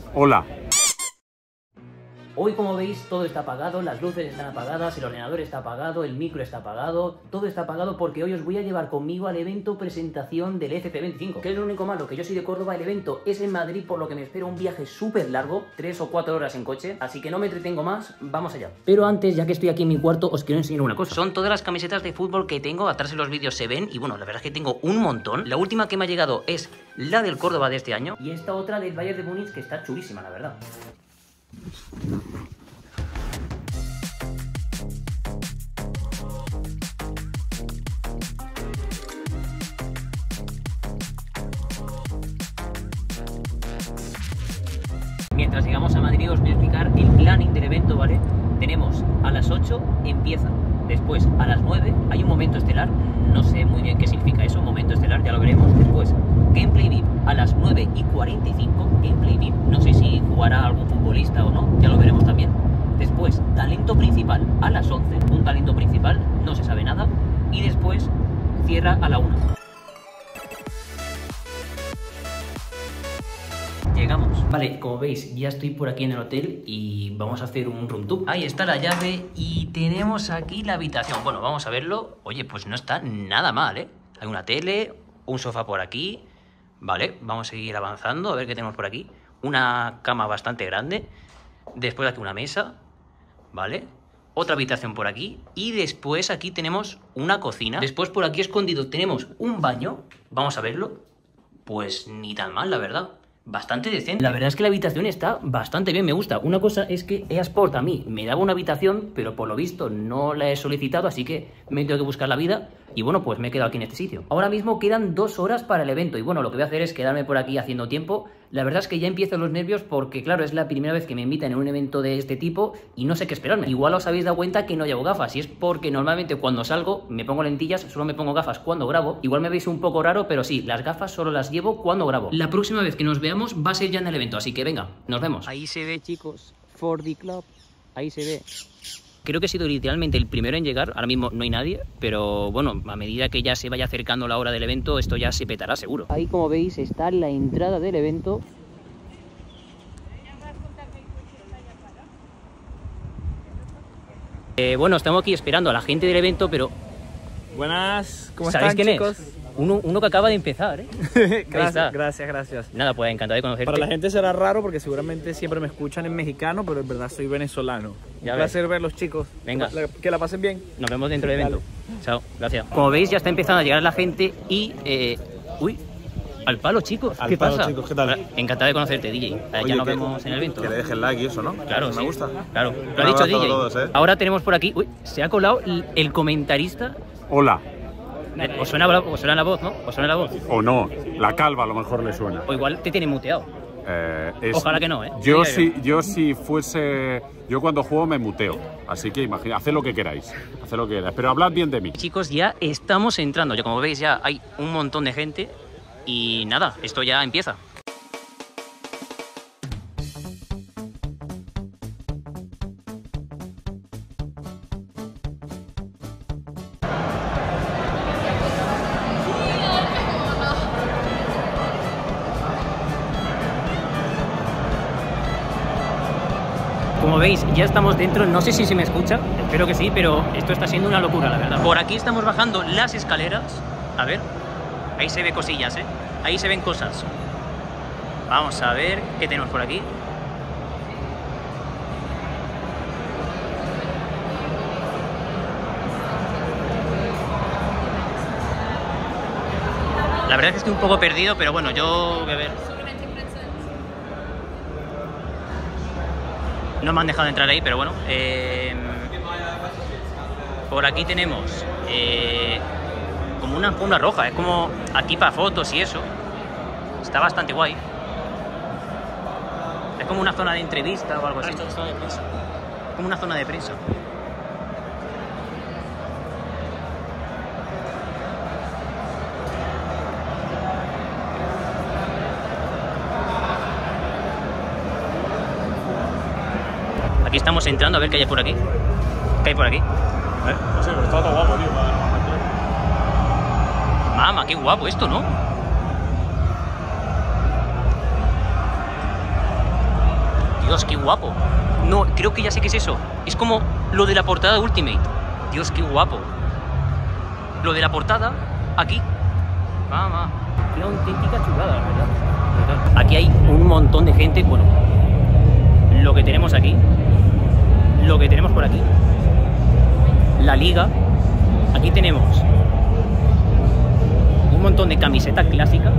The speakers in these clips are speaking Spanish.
Hola. Hoy, como veis, todo está apagado, las luces están apagadas, el ordenador está apagado, el micro está apagado, todo está apagado porque hoy os voy a llevar conmigo al evento presentación del FP25. Que es lo único malo, que yo soy de Córdoba, el evento es en Madrid, por lo que me espera un viaje súper largo, 3 o 4 horas en coche, así que no me entretengo más, vamos allá. Pero antes, ya que estoy aquí en mi cuarto, os quiero enseñar una cosa. Son todas las camisetas de fútbol que tengo, atrás en los vídeos se ven, y bueno, la verdad es que tengo un montón. La última que me ha llegado es la del Córdoba de este año, y esta otra del Bayern de Múnich, que está chulísima, la verdad. Mientras llegamos a Madrid os voy a explicar el planning del evento, ¿vale? Tenemos a las 8 empieza, después a las 9 hay un momento estelar, no sé muy bien qué significa eso, momento estelar, ya lo veremos. Después gameplay VIP a las 9:45, gameplay VIP, no sé si jugará algún futbolista o no, ya lo veremos también. Después talento principal a las 11, un talento principal, no se sabe nada, y después cierra a la 1. Llegamos. Vale, como veis, ya estoy por aquí en el hotel y vamos a hacer un room tour. Ahí está la llave y tenemos aquí la habitación. Bueno, vamos a verlo. Oye, pues no está nada mal, ¿eh? Hay una tele, un sofá por aquí. Vale, vamos a seguir avanzando, a ver qué tenemos por aquí. Una cama bastante grande. Después aquí una mesa. Vale. Otra habitación por aquí. Y después aquí tenemos una cocina. Después por aquí escondido tenemos un baño. Vamos a verlo. Pues ni tan mal, la verdad. Bastante decente. La verdad es que la habitación está bastante bien, me gusta. Una cosa es que eSport a mí me daba una habitación, pero por lo visto no la he solicitado, así que me tengo que buscar la vida. Y bueno, pues me he quedado aquí en este sitio. Ahora mismo quedan 2 horas para el evento y bueno, lo que voy a hacer es quedarme por aquí haciendo tiempo. La verdad es que ya empiezo los nervios porque claro, es la primera vez que me invitan en un evento de este tipo y no sé qué esperarme. Igual os habéis dado cuenta que no llevo gafas y es porque normalmente cuando salgo me pongo lentillas, solo me pongo gafas cuando grabo. Igual me veis un poco raro, pero sí, las gafas solo las llevo cuando grabo. La próxima vez que nos veamos va a ser ya en el evento, así que venga, nos vemos. Ahí se ve, chicos, For the Club, ahí se ve. Creo que he sido literalmente el primero en llegar, ahora mismo no hay nadie, pero bueno, a medida que ya se vaya acercando la hora del evento, esto ya se petará seguro. Ahí como veis está la entrada del evento. Bueno, estamos aquí esperando a la gente del evento, pero... Buenas, ¿cómo ¿sabéis están, quién chicos? es? Uno que acaba de empezar, ¿eh? Gracias. Nada, pues encantado de conocerte. Para la gente será raro porque seguramente siempre me escuchan en mexicano, pero en verdad soy venezolano. Ya Un placer verlos, chicos. Venga. Que la pasen bien. Nos vemos dentro del evento. Chao, gracias. Como veis, ya está empezando a llegar la gente y... uy, al palo, chicos. Al ¿Qué palo, pasa? chicos, ¿qué tal? Encantado de conocerte, DJ. Oye, ya nos vemos en el evento. Que le dejen like y eso, ¿no? Claro, me sí. gusta. Claro, lo Un ha dicho abrazo a DJ. todos, ¿eh? Ahora tenemos por aquí... Uy, se ha colado el comentarista. Hola. ¿Os suena la voz, no? ¿Os suena la voz? O no, la calva a lo mejor le suena. O igual te tiene muteado. Ojalá que no, ¿eh? Yo si fuese... Yo cuando juego me muteo. Así que imagina, haced lo que queráis. Haced lo que queráis. Pero hablad bien de mí. Chicos, ya estamos entrando. Ya como veis, ya hay un montón de gente. Y nada, esto ya empieza. Como veis, ya estamos dentro, no sé si se me escucha, espero que sí, pero esto está siendo una locura, la verdad. Por aquí estamos bajando las escaleras, a ver, ahí se ve cosillas, ¿eh? Ahí se ven cosas. Vamos a ver qué tenemos por aquí. La verdad es que estoy un poco perdido, pero bueno, yo voy a ver. No me han dejado entrar ahí, pero bueno. Por aquí tenemos como una alfombra roja, es como aquí para fotos y eso. Está bastante guay. Es como una zona de entrevista o algo así. Como una zona de prensa. Aquí estamos entrando a ver qué hay por aquí. ¿Qué hay por aquí? No sé, pero está todo guapo, tío. Mamá, qué guapo esto, ¿no? Dios, qué guapo. No, creo que ya sé qué es eso. Es como lo de la portada de Ultimate. Dios, qué guapo. Lo de la portada, aquí. Vamos. Qué auténtica chulada, la verdad. Aquí hay un montón de gente. Bueno, lo que tenemos aquí, lo que tenemos por aquí, la liga. Aquí tenemos un montón de camisetas clásicas.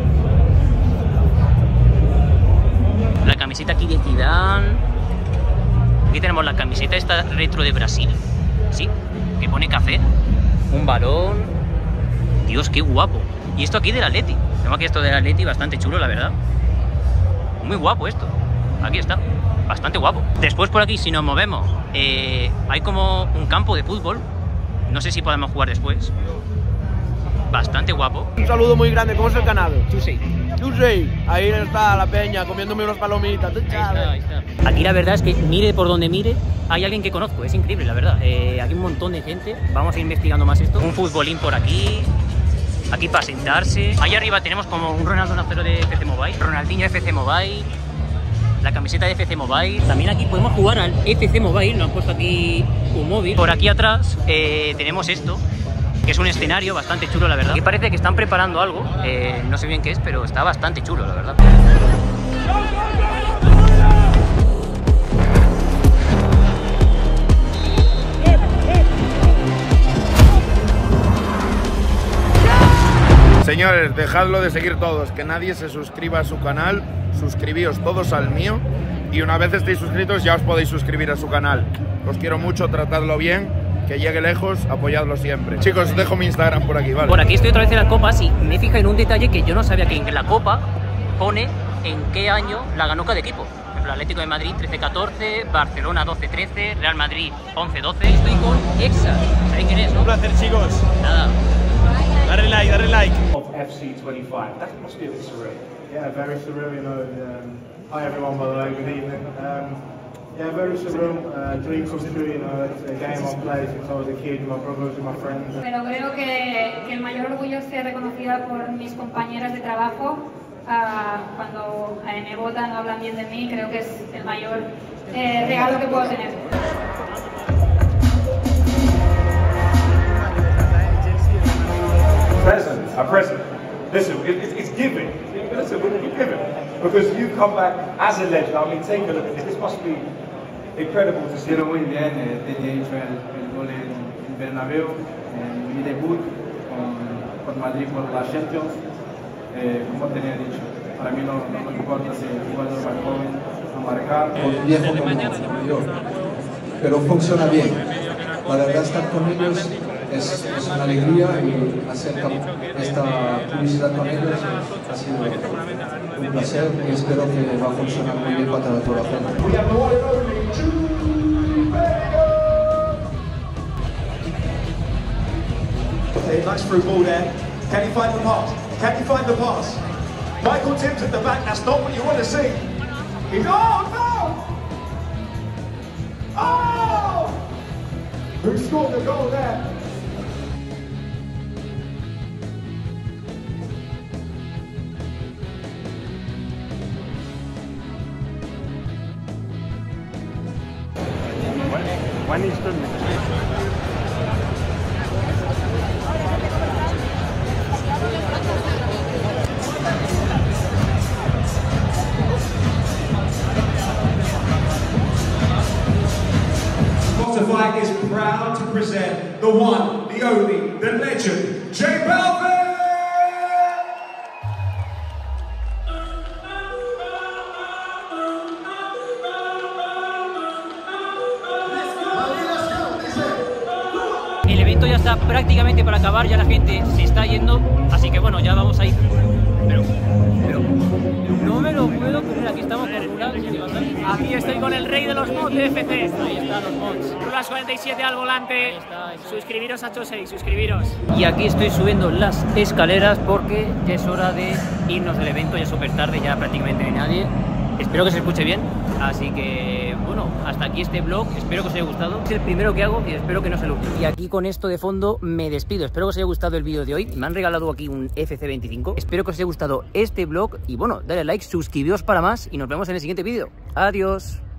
La camiseta aquí de Zidane. Aquí tenemos la camiseta esta retro de Brasil, ¿sí? Que pone café, un balón. Dios, qué guapo. Y esto aquí del Atleti. Tenemos aquí esto del Atleti, bastante chulo, la verdad. Muy guapo esto. Aquí está, bastante guapo. Después por aquí, si nos movemos, hay como un campo de fútbol. No sé si podemos jugar después. Bastante guapo. Un saludo muy grande, ¿cómo es el canal? Chusei. Chusei. Ahí está la peña comiéndome unas palomitas. Ahí está. Aquí la verdad es que mire por donde mire, hay alguien que conozco, es increíble la verdad. Aquí un montón de gente, vamos a ir investigando más esto. Un futbolín por aquí, aquí para sentarse. Ahí arriba tenemos como un Ronaldo Nazario de FC Mobile, Ronaldinho FC Mobile, la camiseta de FC Mobile. También aquí podemos jugar al FC Mobile, nos han puesto aquí un móvil. Por aquí atrás tenemos esto, que es un escenario bastante chulo, la verdad. Aquí parece que están preparando algo, no sé bien qué es, pero está bastante chulo, la verdad. Señores, dejadlo de seguir todos, que nadie se suscriba a su canal, suscribíos todos al mío y una vez estéis suscritos ya os podéis suscribir a su canal. Os quiero mucho, tratadlo bien, que llegue lejos, apoyadlo siempre. Chicos, os dejo mi Instagram por aquí, ¿vale? Por aquí estoy otra vez en las copas y me fija en un detalle que yo no sabía, que en la copa pone en qué año la ganó cada equipo. Por ejemplo, Atlético de Madrid 13-14, Barcelona 12-13, Real Madrid 11-12. Estoy con Exa. ¿Sabéis quién es, no? Un placer, chicos. Nada. Darle like, darle like. Of FC25. That must be a bit surreal. Yeah, very surreal, you know. Hi everyone, by the way, good evening. Yeah, very surreal. Dream come true, you know. It's a game I've played since I was a kid with my brothers and my friends. Pero creo que el mayor orgullo es ser reconocida por mis compañeras de trabajo. Cuando me votan, hablan bien de mí, creo que es el mayor regalo que puedo tener. Present. Listen, it's giving. Listen, we're giving. Because you come back as a legend. I mean, take a look at this. This must be incredible to see. Muy bien, tenía hecho el gol en Bernabéu, en mi debut con Madrid por la Champions. Como tenía dicho, para mí no me importa si el jugador más joven a marcar. Viejo como yo, pero funciona bien. La verdad, estar con ellos es una alegría y hacer esta publicidad con ellos ha sido un placer y espero que va a funcionar muy bien para toda la gente. Okay, nice through ball there. Can you find the pass? Can you find the pass? Michael Timms at the back, that's not what you want to see. He's, oh no! Oh! Who scored the goal there? When he's done Spotify is proud to present the one, the only, the legend, J Balvin! El evento ya está prácticamente para acabar, ya la gente se está yendo, así que bueno, ya vamos a ir. Pero no me lo puedo creer, aquí estamos con Rulas. Aquí estoy con el rey de los mods de FC. Ahí están los mods. Rulas 47 al volante. Suscribiros a Chosei, suscribiros. Y aquí estoy subiendo las escaleras porque ya es hora de irnos del evento, ya es súper tarde, ya prácticamente no hay nadie. Espero que se escuche bien, así que bueno, hasta aquí este vlog. Espero que os haya gustado. Es el primero que hago y espero que no sea el último. Y aquí con esto de fondo me despido. Espero que os haya gustado el vídeo de hoy. Me han regalado aquí un FC25. Espero que os haya gustado este vlog. Y bueno, dale like, suscribíos para más y nos vemos en el siguiente vídeo. Adiós.